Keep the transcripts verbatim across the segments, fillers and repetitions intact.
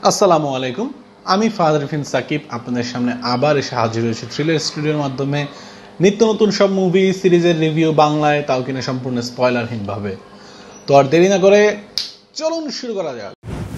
আসসালামু আলাইকুম, আমি ফাহাদ রিফিন সাকিব আপনাদের সামনে আবার এসে হাজির হয়েছি থ্রিলার স্টুডিওর মাধ্যমে নিত্য নতুন সব মুভি সিরিজের রিভিউ বাংলায়, তাও কিনা সম্পূর্ণ স্পয়লারহীনভাবে। তো আর দেরি না করে চলুন শুরু করা যাক।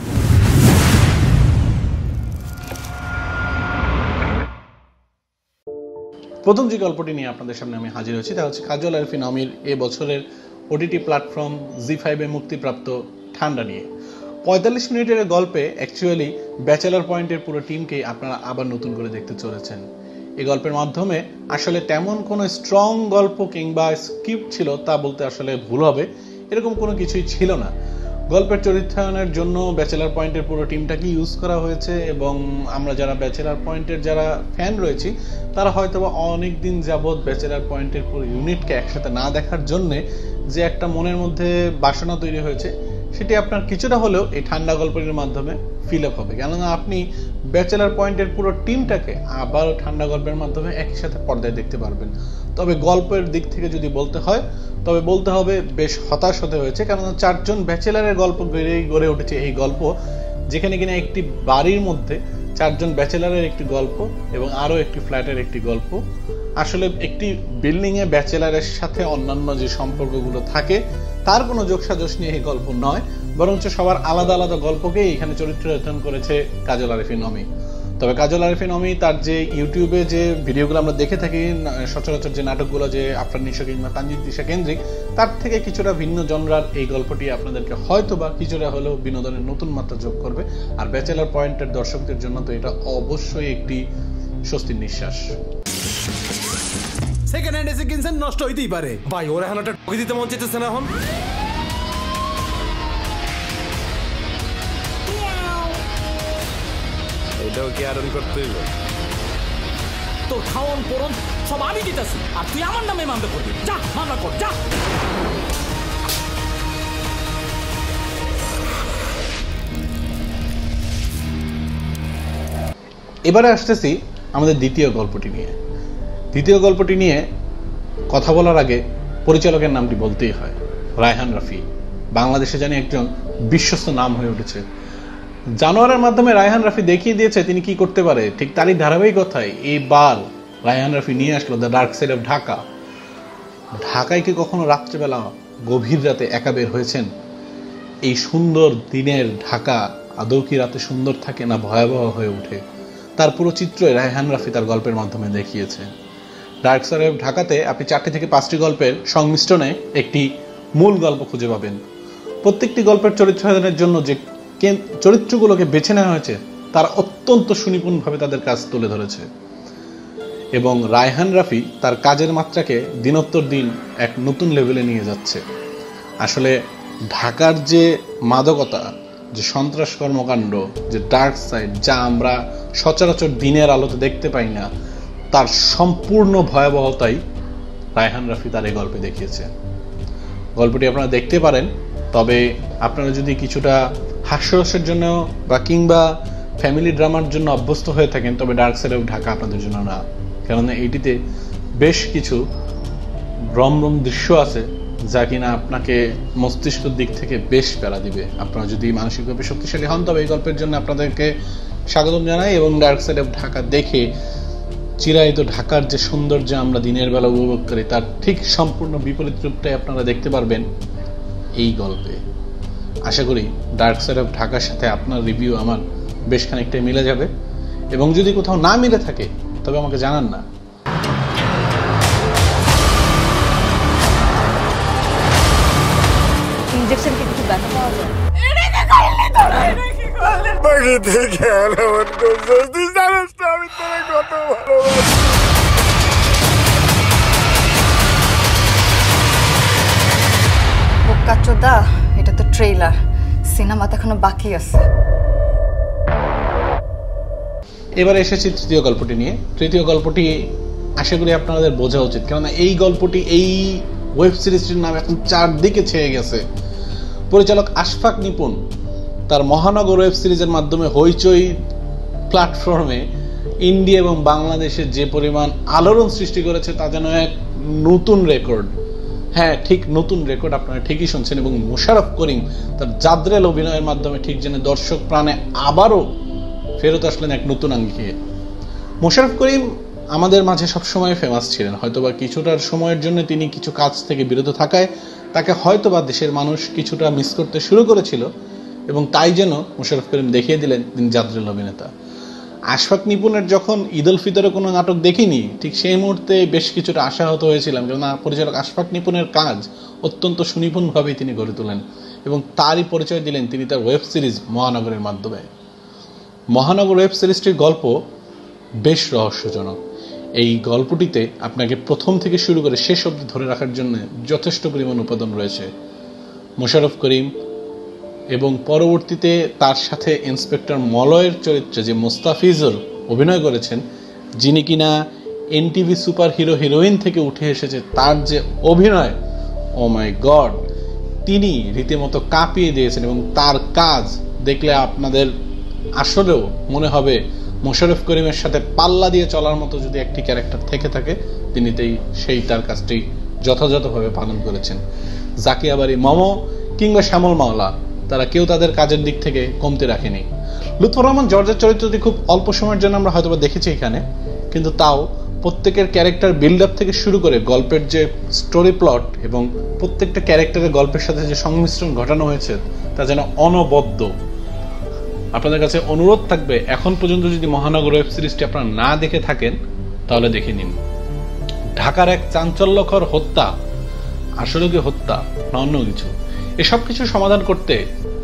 প্রথম যে গল্পটি নিয়ে আপনাদের সামনে আমি হাজির হয়েছি তা হচ্ছে কাজল আরফিন অমির এ বছরের ওটিটি প্ল্যাটফর্ম জি ফাইভে মুক্তিপ্রাপ্ত ঠান্ডা নিয়ে। পঁয়তাল্লিশ মিনিটের গল্পে অ্যাকচুয়ালি ব্যাচেলার পয়েন্টের পুরো টিমকেই আপনারা আবার নতুন করে দেখতে চলেছেন। এই গল্পের মাধ্যমে আসলে তেমন কোনো স্ট্রং গল্প কিংবা স্ক্রিপ্ট ছিল তা বলতে আসলে ভুল হবে, এরকম কোনো কিছুই ছিল না। গল্পের চরিত্রায়নের জন্য ব্যাচেলার পয়েন্টের পুরো টিমটাকে ইউজ করা হয়েছে এবং আমরা যারা ব্যাচেলার পয়েন্টের যারা ফ্যান রয়েছি তারা হয়তো বা অনেক দিন যাবৎ ব্যাচেলার পয়েন্টের পুরো ইউনিটকে একসাথে না দেখার জন্যে যে একটা মনের মধ্যে বাসনা তৈরি হয়েছে সেটি আপনার কিছুটা হলেও এই ঠান্ডা গল্পের মাধ্যমে ফিল আপ হবে, কেননা আপনি ব্যাচেলার পয়েন্টের পুরো টিমটাকে আবার ঠান্ডা গল্পের মাধ্যমে একই সাথে পর্দায় দেখতে পারবেন। তবে গল্পের দিক থেকে যদি বলতে হয় তবে বলতে হবে বেশ হতাশ হতে হয়েছে, কেননা চারজন ব্যাচেলারের গল্প গড়েই গড়ে উঠেছে এই গল্প, যেখানে কিনা একটি বাড়ির মধ্যে চারজন ব্যাচেলারের একটি গল্প এবং আরও একটি ফ্ল্যাটের একটি গল্প। আসলে একটি বিল্ডিংয়ে ব্যাচেলারের সাথে অন্যান্য যে সম্পর্কগুলো থাকে তার কোনো যোগসাজশ নিয়ে এই গল্প নয়, বরঞ্চ সবার আলাদা আলাদা গল্পকেই এখানে চরিত্র রচনা করেছে কাজল আরফিন অমি। তবে কাজল আরফিন অমি তার যে ইউটিউবে যে ভিডিওগুলো আমরা দেখে থাকি সচরাচর, যে নাটকগুলো যে আফরান নিশা কিংবা তানজিদ দিশা কেন্দ্রিক, তার থেকে কিছুটা ভিন্ন জনরার এই গল্পটি আপনাদেরকে হয়তো বা কিছুটা হলেও বিনোদনের নতুন মাত্রা যোগ করবে। আর ব্যাচেলার পয়েন্টের দর্শকদের জন্য তো এটা অবশ্যই একটি স্বস্তির নিঃশ্বাস। সেকেন্ড হ্যান্ড এসে কিনছেন, নষ্ট হইতেই পারে ভাই, ওরা এখন একটা টকি দিতে মন চাইতেছে না এখন। এটাও কি আরন করতে হইব? তোর খাওয়ান পরন সব আমি দিতেছি আর তুই আমার নামে মামলা করবি। যা মামলা কর, যা। এবারে আসতেছি আমাদের দ্বিতীয় গল্পটি নিয়ে। দ্বিতীয় গল্পটি নিয়ে কথা বলার আগে পরিচালকের নামটি বলতেই হয়, রায়হান রাফি। বাংলাদেশে জানি একজন বিশ্বস্ত নাম হয়ে উঠেছে। জানোয়ারের মাধ্যমে রায়হান রাফি দেখিয়ে দিয়েছে তিনি কি করতে পারে, ঠিক তারই ধারাবাহিকতায় এইবার রায়হান রাফি নিয়ে আসলো the dark side of Dhaka. ঢাকায় কি কখনো রাত্রেবেলা গভীর রাতে একা বের হয়েছেন? এই সুন্দর দিনের ঢাকা আদৌ কি রাতে সুন্দর থাকে না ভয়াবহ হয়ে ওঠে, তার পুরো চিত্রই রায়হান রাফি তার গল্পের মাধ্যমে দেখিয়েছে। ডার্ক সাইড অফ ঢাকাতে আপনি চারটি থেকে পাঁচটি গল্পের সংমিশ্রণে একটি মূল গল্প খুঁজে পাবেন। প্রত্যেকটি গল্পের চরিত্রায়নের জন্য যে চরিত্রগুলোকে বেছে নেওয়া হয়েছে তারা অত্যন্ত সুনিপুণভাবে তাদের কাজ তুলে ধরেছে এবং রায়হান রাফি তার কাজের মাত্রাকে দিনোত্তর দিন এক নতুন লেভেলে নিয়ে যাচ্ছে। আসলে ঢাকার যে মাদকতা, যে সন্ত্রাস কর্মকাণ্ড, যে ডার্ক সাইড, যা আমরা সচরাচর দিনের আলোতে দেখতে পাই না, তার সম্পূর্ণ ভয়াবহতাই রায়হান রাফি তার এই গল্পে দেখিয়েছে। গল্পটি আপনারা দেখতে পারেন, তবে আপনারা যদি কিছুটা হাস্যরসের জন্য বা কিংবা ফ্যামিলি ড্রামার জন্য অভ্যস্ত হয়ে থাকেন তবে ডার্ক সাইড অফ ঢাকা আপনাদের জন্য না, কেননা এইটিতে বেশ কিছু রমরম দৃশ্য আছে যা কিনা আপনাকে মস্তিষ্কের দিক থেকে বেশ প্যারা দিবে। আপনারা যদি মানসিকভাবে শক্তিশালী হন তবে এই গল্পের জন্য আপনাদেরকে স্বাগতম জানাই এবং ডার্ক সাইড অফ ঢাকা দেখে চিরায়িত ঢাকার যে সৌন্দর্য আমরা দিনের বেলা উপভোগ করি তার ঠিক সম্পূর্ণ বিপরীত রূপটাই আপনারা দেখতে পারবেন এই গল্পে। আশা করি ডার্ক সাইড অফ ঢাকার সাথে আপনার রিভিউ আমার বেশ খানিকটাই মিলে যাবে এবং যদি কোথাও না মিলে থাকে তবে আমাকে জানান না। ইনজেকশন কি কিছু ব্যথা পাওয়া যায়? এটা কি করলি তোরা? এটা কি করলি? বাড়িতে খেয়াল আমার করছিস, তুই জানিস তো আমি তোরে কত ভালোবাসি। বোকাচোদা, এটা তো ট্রেলার, সিনেমা তো এখনো বাকি আছে। এবারে এসেছি তৃতীয় গল্পটি নিয়ে। তৃতীয় গল্পটি আশা করি আপনাদের বোঝা উচিত, কেননা এই গল্পটি এই ওয়েব সিরিজটির নাম এখন চারদিকে ছেয়ে গেছে। পরিচালক আশফাক নিপুণ তার মহানগর ওয়েব সিরিজের মাধ্যমে হইচই প্ল্যাটফর্মে ইন্ডিয়া এবং বাংলাদেশের যে পরিমাণ আলোড়ন সৃষ্টি করেছে তা যেন এক নতুন রেকর্ড। হ্যাঁ, ঠিক নতুন রেকর্ড, আপনারা ঠিকই শুনছেন। এবং মোশাররফ করিম তার জাদ্রেল অভিনয়ের মাধ্যমে ঠিক যেন দর্শক প্রাণে আবারও ফেরত আসলেন এক নতুন আঙ্গিকে। মোশাররফ করিম আমাদের মাঝে সবসময় ফেমাস ছিলেন, হয়তোবা কিছুটার সময়ের জন্য তিনি কিছু কাজ থেকে বিরত থাকায় তাকে হয়তোবা দেশের মানুষ কিছুটা মিস করতে শুরু করেছিল, এবং তাই যেন মোশাররফ করিম দেখিয়ে দিলেন তিনি জাদ্রেল অভিনেতা। আশফাক নিপুণের যখন ঈদ উল ফিতরে কোনো নাটক দেখিনি, ঠিক সেই মুহূর্তে বেশ কিছুটা আশাহত হয়েছিলাম, কেননা পরিচালক আশফাক নিপুণের কাজ অত্যন্ত সুনিপুণভাবেই তিনি গড়ে তোলেন, এবং তারই পরিচয় দিলেন তিনি তার ওয়েব সিরিজ মহানগরের মাধ্যমে। মহানগর ওয়েব সিরিজটির গল্প বেশ রহস্যজনক। এই গল্পটিতে আপনাকে প্রথম থেকে শুরু করে শেষ অবধি ধরে রাখার জন্য যথেষ্ট পরিমাণ উপাদান রয়েছে। মোশাররফ করিম এবং পরবর্তীতে তার সাথে ইন্সপেক্টর মলয়ের চরিত্রে যে মোস্তাফিজুর অভিনয় করেছেন, যিনি কিনা এনটিভি সুপার হিরো হিরোইন থেকে উঠে এসেছে, তার যে অভিনয়, ও মাই গড, তিনি রীতিমতো কাঁপিয়ে দিয়েছেন। এবং তার কাজ দেখলে আপনাদের আসলেও মনে হবে মোশাররফ করিমের সাথে পাল্লা দিয়ে চলার মতো যদি একটি ক্যারেক্টার থেকে থাকে, তিনি তাই সেই তার কাজটি যথাযথভাবে পালন করেছেন। জাকিয়া বারি মম কিংবা শ্যামল মাওলা, তারা কেউ তাদের কাজের দিক থেকে কমতি রাখেনি। লুৎফর রহমান জর্জের চরিত্রটি খুব অল্প সময়ের জন্য আমরা হয়তো দেখেছি এখানে, কিন্তু তাও প্রত্যেকের ক্যারেক্টার বিল্ড আপ থেকে শুরু করে গল্পের যে স্টোরি প্লট এবং প্রত্যেকটা ক্যারেক্টারের গল্পের সাথে যে সংমিশ্রণ ঘটানো হয়েছে তা যেন অনবদ্য। আপনাদের কাছে অনুরোধ থাকবে, এখন পর্যন্ত যদি মহানগর ওয়েব সিরিজটি আপনারা না দেখে থাকেন তাহলে দেখে নিন। ঢাকার এক চাঞ্চল্যকর হত্যা, আসলে কি হত্যা না অন্য কিছু, এসব কিছু সমাধান করতে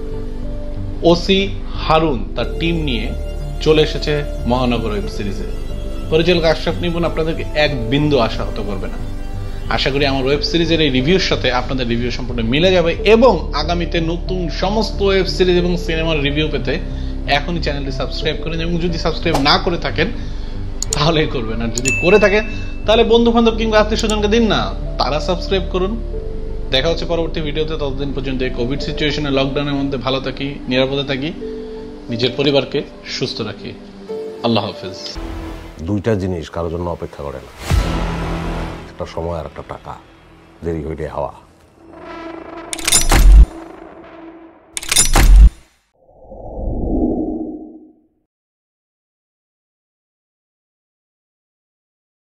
ওসি হারুন তার টিম নিয়ে চলে এসেছে মহানগর ওয়েব সিরিজে। পরিচালক আশরাফ নিপুণ আপনাদেরকে এক বিন্দু আশাহত করবে না। আশা করি আমার ওয়েব সিরিজের এই রিভিউর সাথে আপনাদের রিভিউ সম্পূর্ণ মিলে যাবে, এবং আগামীতে নতুন সমস্ত ওয়েব সিরিজ এবং সিনেমার রিভিউ পেতে এখনই চ্যানেলটি সাবস্ক্রাইব করেন, এবং যদি সাবস্ক্রাইব না করে থাকেন তাহলেই করবেন, আর যদি করে থাকেন তাহলে বন্ধু বান্ধব কিংবা আত্মীয় স্বজনকে দিন না, তারা সাবস্ক্রাইব করুন। দেখা হচ্ছে পরবর্তী ভিডিওতে। ততদিন পর্যন্ত এই কোভিড সিচুয়েশনে, লকডাউনের মধ্যে ভালো থাকি, নিরাপদে থাকি, নিজের পরিবারকে সুস্থ রাখি। আল্লাহ হাফেজ। দুইটা জিনিস কারোর জন্য অপেক্ষা করে না, একটা সময় আর একটা টাকা, দেরি হইলে হাওয়া।